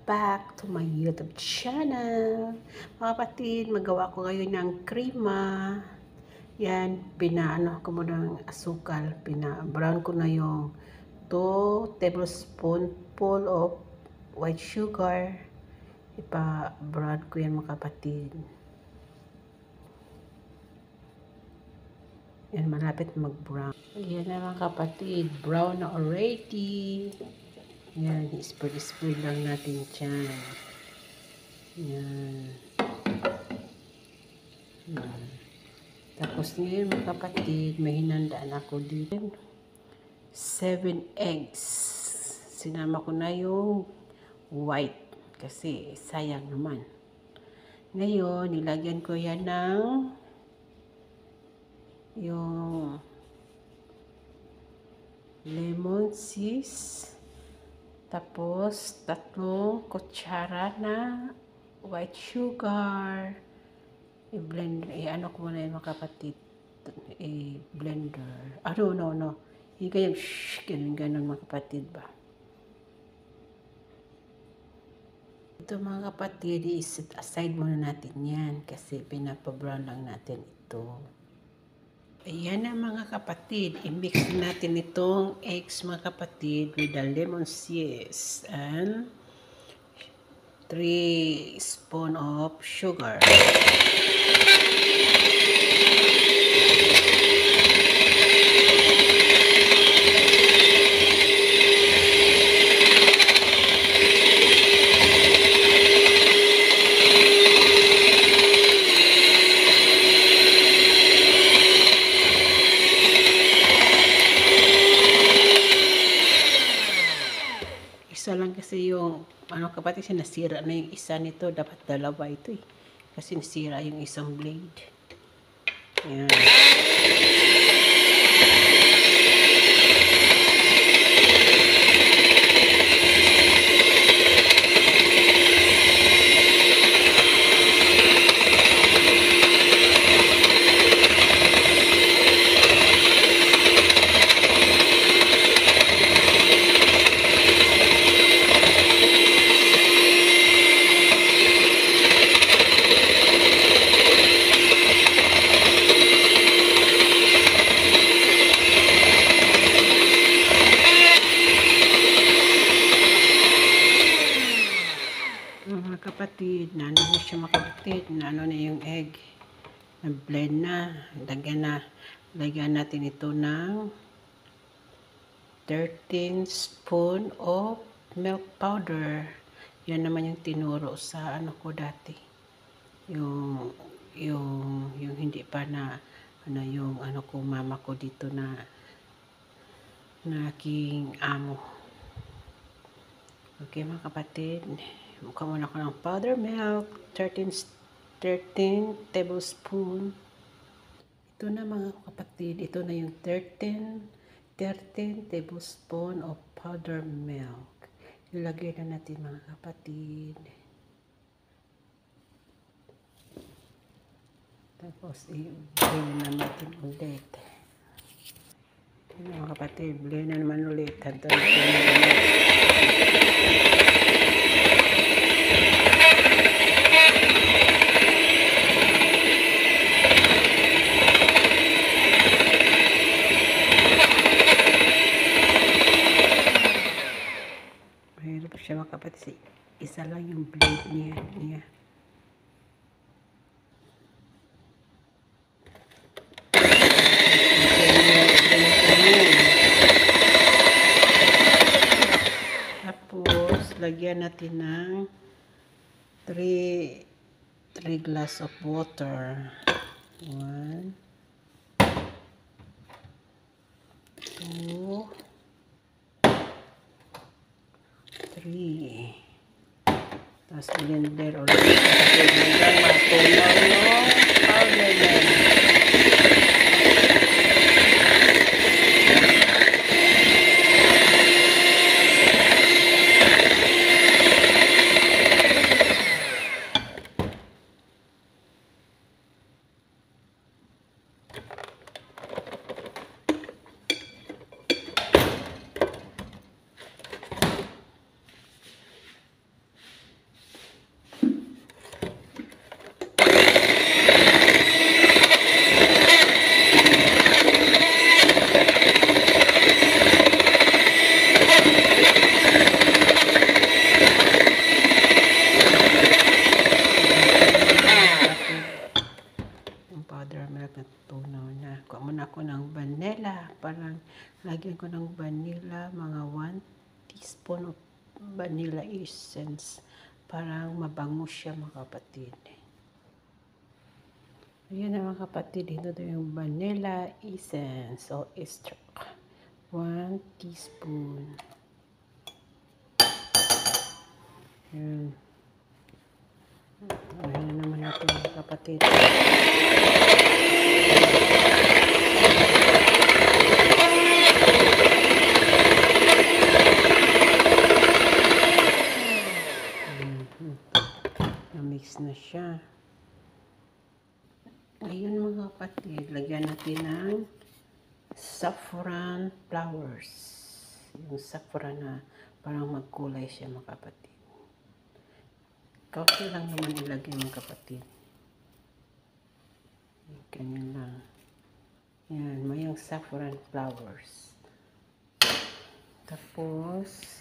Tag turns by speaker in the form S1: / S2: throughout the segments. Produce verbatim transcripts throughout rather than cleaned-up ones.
S1: back to my YouTube channel. Mga kapatid, magawa ko ngayon ng krema. Yan, pinaano ko muna ng asukal. Pina-brown ko na yung two tablespoon full of white sugar. Ipa-brown ko yan mga kapatid. Yan, malapit mag-brown. Yan na mga kapatid, brown na already. Yan, i-spread-spread lang natin dyan. Yan. Yan. Tapos ngayon mga kapatid, may hinandaan ako dito. Seven eggs. Sinama ko na yung white. Kasi sayang naman. Ngayon, nilagyan ko yan ng yung lemon zest. Tapos, tatlong kutsara na white sugar. I-blend, i-ano ko muna yung mga kapatid. I-blender. Ah, no, no, no. Higayang, shhh, ganun, ganun mga kapatid ba. Ito mga kapatid, i-set aside muna natin yan. Kasi pinapabrown lang natin ito. Ayan na mga kapatid, i-mix natin itong eggs mga kapatid with the lemon zest and three spoon of sugar. Isa lang kasi yung, ano kapatid, nasira na yung isa nito. Dapat dalawa ito eh. Kasi nasira yung isang blade. Ayan. Mga kapatid, na ano na siya mga kapatid, na ano na yung egg, na blend na, lagyan na, lagyan natin ito ng thirteen spoon of milk powder. Yan naman yung tinuro sa ano ko dati, yung yung yung hindi pa na ano yung ano ko mama ko dito na na aking amo. Okay mga kapatid, mukha muna ko ng powder milk, thirteen tablespoon. Ito na mga kapatid, ito na yung thirteen tablespoon of powder milk. Ilagay na natin mga kapatid. Tapos i-blend na natin ulit. Ito na mga kapatid, blend na naman ulit. Tanto na ito na naman. Mahirap siya mga kapatid. Isa lang yung blade niya. niya. Tapos, lagyan natin ng three glass of water. one, two, three. Tapos blender ulit. Hanggang matunaw yung powder na. Lagyan ko ng vanilla, mga one teaspoon of vanilla essence. Parang mabango siya mga kapatid. Ayan na mga kapatid, dito na yung vanilla essence o extract. one teaspoon. Ayan. Ayan na naman natin mga kapatid. Na-mix na siya. Ngayon mga kapatid, lagyan natin ng saffron flowers. Yung saffron na parang magkulay siya mga kapatid. Kaunti lang naman ilagay mga kapatid. Ganyan lang. Yan, may yung saffron flowers. Tapos,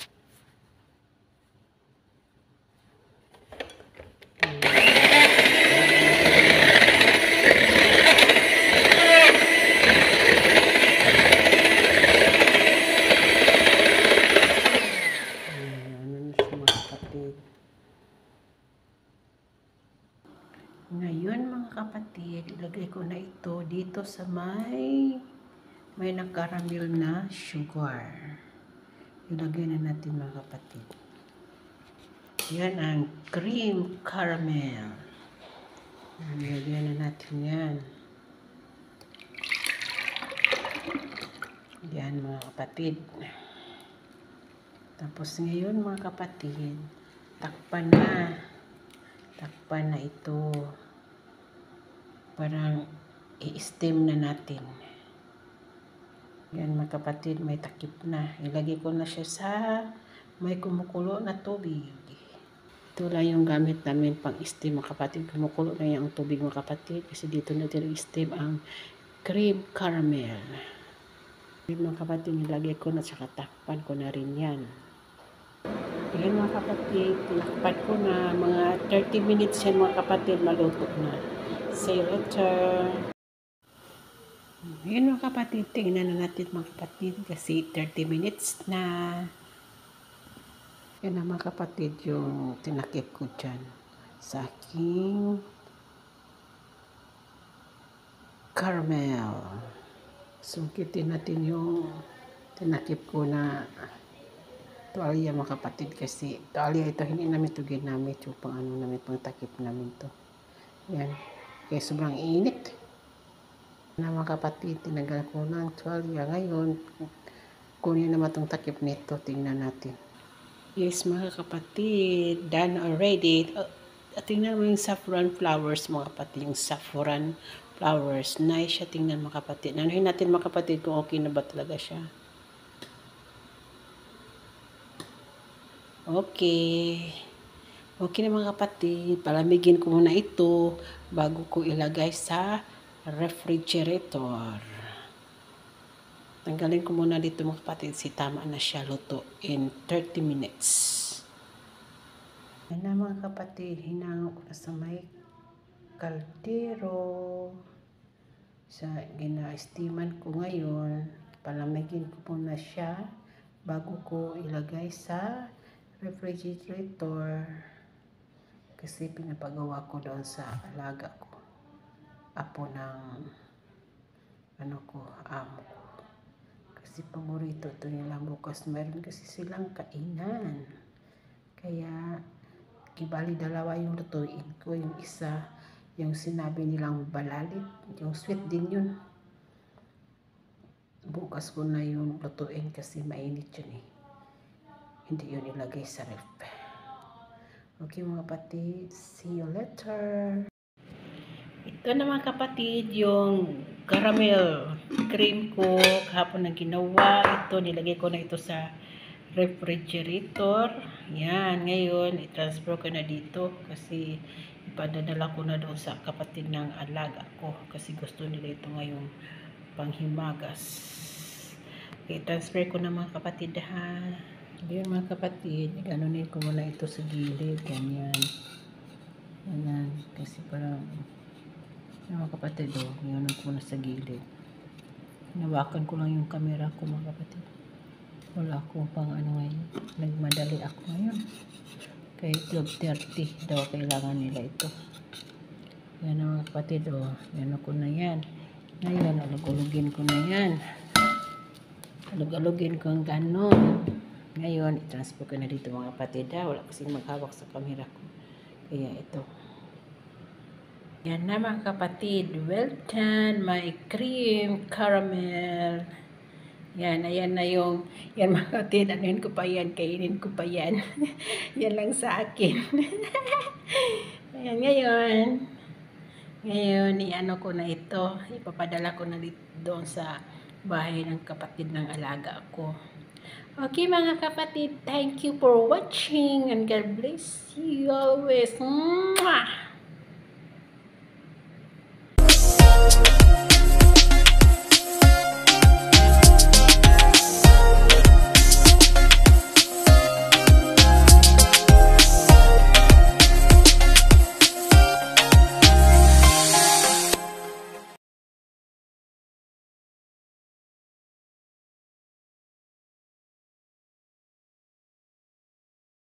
S1: ngayon mga kapatid, ilagay ko na ito dito sa may may nakaramel na sugar. Ilagay na natin mga kapatid. Yan ang cream caramel. Ilagay na natin yan. Yan mga kapatid. Tapos ngayon mga kapatid, takpan na. Takpan na ito. Parang i-steam na natin. Yan mga kapatid, may takip na. Ilagay ko na siya sa may kumukulo na tubig. Ito lang yung gamit namin pang steam mga kapatid. Kumukulo na yung tubig mga kapatid. Kasi dito natin i-steam ang cream caramel. Yan mga kapatid, nilagay ko na sa takpan ko na rin yan. Ayan mga kapatid, tinakpan ko na mga thirty minutes yan mga kapatid, maluto na. See you later. Ayan mga kapatid, tingnan na natin mga kapatid kasi thirty minutes na. Yan na mga kapatid yung tinakip ko dyan sa aking caramel. Sungkitin natin yung tinakip ko na tuwalya mga kapatid kasi tuwalya ito hindi namin ito ginamit yung pang ano namin, pang takip namin to. Yan, kaya sobrang init na mga kapatid, tinagal ko ng tuwalya. Ngayon kunin naman itong takip nito, tingnan natin. Yes mga kapatid, done already. Uh, tingnan mo yung saffron flowers mga kapatid, yung saffron flowers, nice siya tingnan mga kapatid. Nanuhin natin mga kapatid kung okay na ba talaga siya. Okay. Okay na mga kapatid. Palamigin ko muna ito bago ko ilagay sa refrigerator. Tanggalin ko muna dito mga kapatid. Si tama na siya luto in thirty minutes. Yan na mga kapatid. Hinango ko na sa may kaldero. Sa gina-steaman ko ngayon. Palamigin ko muna siya bago ko ilagay sa refrigerator kasi pinapagawa ko doon sa alaga ko, apo ng ano ko, amo ko, kasi paborito ito nila bukas. Meron kasi silang kainan kaya ibali dalawa yung lutuin ko. Yung isa yung sinabi nilang balalit, yung sweet din yun, bukas ko na yung lutuin kasi mainit yun eh, hindi yun ilagay sa ref. Okay mga kapatid, see you later. Ito na mga kapatid, yung caramel cream ko kahapon na ginawa. Ito, nilagay ko na ito sa refrigerator. Yan, ngayon, i-transfer ko na dito kasi ipadadala ko na doon sa kapatid ng alaga ko kasi gusto nila ito ngayong panghimagas. I-transfer ko na mga kapatid ha. Ayan mga kapatid, ganunin ko muna ito sa gilid, ganyan. Ganyan, kasi parang, yung mga kapatid, oh, ganunin ko muna sa gilid. Hinawakan ko lang yung camera ko mga kapatid. Wala akong pang ano ngayon. Nagmadali ako ngayon. Kaya twelve thirty daw kailangan nila ito. Yan mga kapatid, o. Yan ako na yan. Ngayon, alug-alugin ko na yan. Alug-alugin ko ang ganon. Ngayon, i-transfer ko na dito mga kapatid. Ha? Wala kasing maghawak sa camera ko. Kaya ito. Yan na mga kapatid. Well done. My cream caramel. Yan, ayan na yung, yan mga kapatid, anuin ko pa yan, kainin ko pa yan. Yan lang sa akin. Ayan, ngayon, ngayon, i-ano ko na ito, ipapadala ko na dito doon sa bahay ng kapatid ng alaga ko. Okay mga kapatid, thank you for watching and God bless you always. Mwah!